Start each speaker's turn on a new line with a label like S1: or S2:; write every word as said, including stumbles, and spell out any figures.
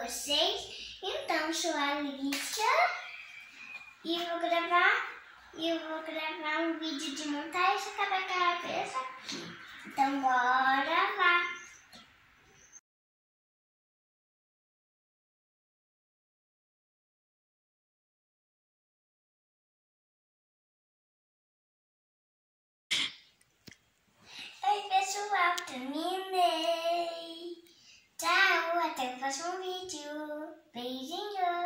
S1: vocês. Então, eu sou a Alicia e vou gravar, e eu vou gravar um vídeo de montar esse quebra-cabeça aqui. Então, bora lá! Oi, pessoal, terminei! Tchau, até o próximo vídeo. Beijinhos!